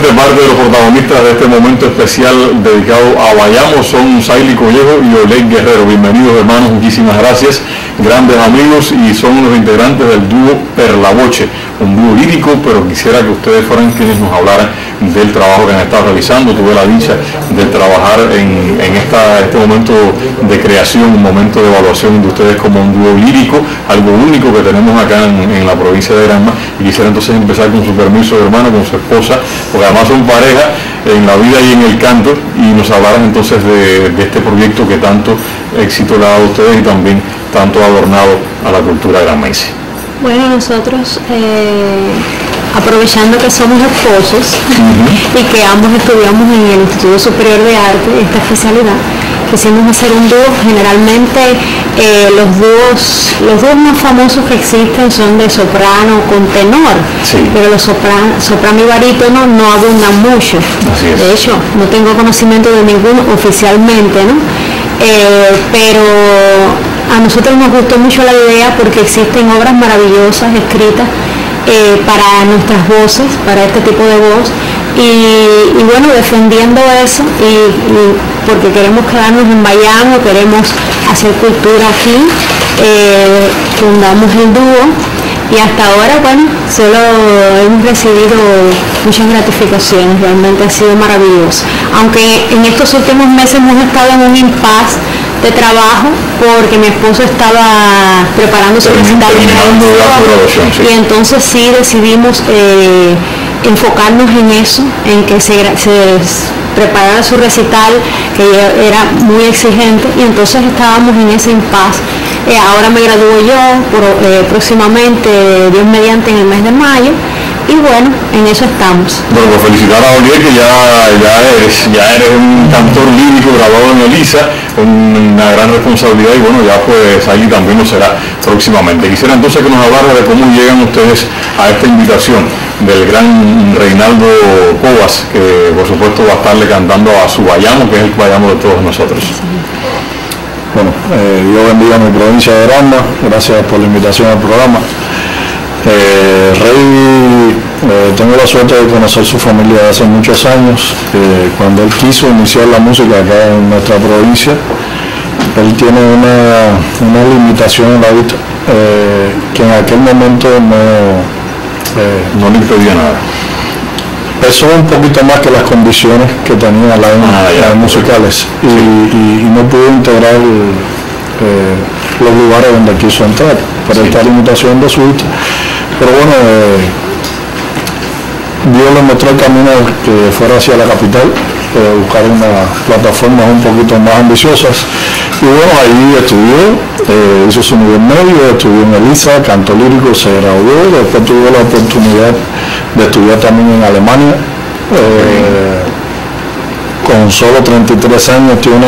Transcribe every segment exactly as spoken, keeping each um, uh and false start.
parte de los protagonistas de este momento especial dedicado a Bayamo son Saily Collejo y Oleg Guerrero. Bienvenidos, hermanos, muchísimas gracias. Grandes amigos y son los integrantes del dúo Per la Voce, un dúo lírico, pero quisiera que ustedes fueran quienes nos hablaran del trabajo que han estado realizando. Tuve la dicha de trabajar en, en esta, este momento de creación, un momento de evaluación de ustedes como un dúo lírico, algo único que tenemos acá en, en la provincia de Granma, y quisiera entonces empezar con su permiso, hermano, con su esposa, porque además son pareja en la vida y en el canto, y nos hablaran entonces de, de este proyecto que tanto éxito le ha dado a ustedes y también tanto ha adornado a la cultura granmense. Bueno, nosotros eh, aprovechando que somos esposos uh-huh. y que ambos estudiamos en el Instituto Superior de Arte, esta especialidad, quisimos hacer un dúo. Generalmente eh, los dúos los dúos más famosos que existen son de soprano con tenor, sí. pero los soprano, soprano y barítono no abundan mucho. Así es. De hecho, no tengo conocimiento de ninguno oficialmente, ¿no? Eh, pero a nosotros nos gustó mucho la idea porque existen obras maravillosas escritas eh, para nuestras voces, para este tipo de voz, y, y bueno, defendiendo eso, y, y porque queremos quedarnos en Bayamo, queremos hacer cultura aquí, eh, fundamos el dúo, y hasta ahora, bueno, solo hemos recibido muchas gratificaciones, realmente ha sido maravilloso. Aunque en estos últimos meses hemos estado en un impasse de trabajo porque mi esposo estaba preparando su recital de graduación, sí. y entonces sí decidimos eh, enfocarnos en eso, en que se, se preparara su recital, que era muy exigente, y entonces estábamos en ese impasse. Eh, ahora me gradúo yo por, eh, próximamente, Dios mediante, en el mes de mayo, y bueno, en eso estamos. Bueno, pues felicitar a Oliver, que ya, ya, eres, ya eres un cantor lírico graduado en ELISA, una gran responsabilidad, y bueno, ya pues ahí también lo será próximamente. Quisiera entonces que nos hablara de cómo llegan ustedes a esta invitación del gran Reinaldo Covas, que por supuesto va a estarle cantando a su Bayamo, que es el Bayamo de todos nosotros. Sí. Bueno, eh, Dios bendiga a mi provincia de Granma, gracias por la invitación al programa. Eh, Rey, eh, tengo la suerte de conocer su familia de hace muchos años. Eh, cuando él quiso iniciar la música acá en nuestra provincia, él tiene una, una limitación en la vista eh, que en aquel momento no, eh, no le impedía nada. Pesó un poquito más que las condiciones que tenía la ah, ya, las musicales y, sí. y, y no pudo integrar eh, los lugares donde quiso entrar por sí. esta limitación de su vista. Pero bueno, eh, Dios le mostró el camino que fuera hacia la capital, eh, buscar unas plataformas un poquito más ambiciosas, y bueno, ahí estudió, eh, hizo su nivel medio, estudió en ELISA, canto lírico, se graduó, después tuvo la oportunidad de estudiar también en Alemania. Eh, con solo treinta y tres años tiene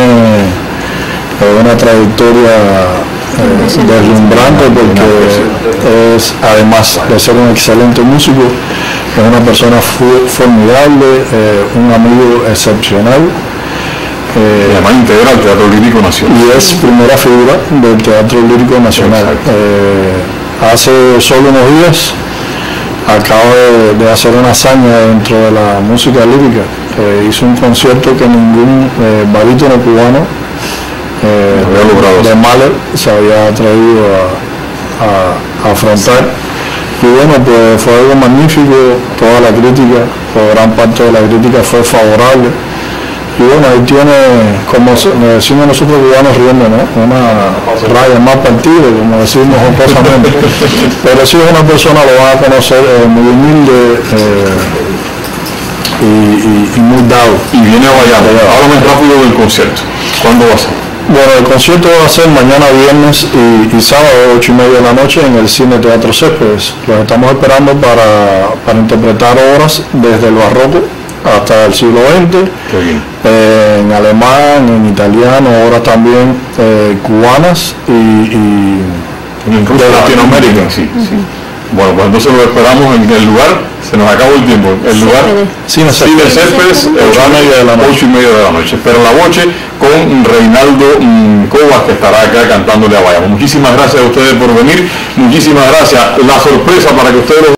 eh, una trayectoria eh, deslumbrante, porque es, además de ser un excelente músico, es una persona formidable, eh, un amigo excepcional. Eh, y además integra el Teatro Lírico Nacional. Y es primera figura del Teatro Lírico Nacional. Eh, hace solo unos días acabo de, de hacer una hazaña dentro de la música lírica. Eh, hizo un concierto que ningún eh, barítono cubano eh, de, de Mahler se había atrevido a, a, a afrontar. Y bueno, pues fue algo magnífico. Toda la crítica, o gran parte de la crítica fue favorable. Y bueno, ahí tiene, como decimos nosotros cubanos riendo, ¿no? Una raya más partida, como decimos jocosamente. Pero si es una persona, lo va a conocer eh, muy humilde eh, y, y, y muy dado. Y viene a Bayamo. Háblame rápido del concierto. ¿Cuándo va a ser? Bueno, el concierto va a ser mañana viernes y, y sábado, ocho y media de la noche, en el Cine Teatro Céspedes. Los estamos esperando para, para interpretar obras desde el barroco hasta el siglo veinte, eh, en alemán, en italiano, obras también eh, cubanas y, y incluso de Latinoamérica. Sí, sí. Bueno, pues entonces lo esperamos en el lugar, se nos acabó el tiempo, el lugar Cine Céspedes, ocho y media de la noche. Pero la Voce con Reinaldo mmm, Covas, que estará acá cantándole a Bayamo. Muchísimas gracias a ustedes por venir, muchísimas gracias. La sorpresa para que ustedes lo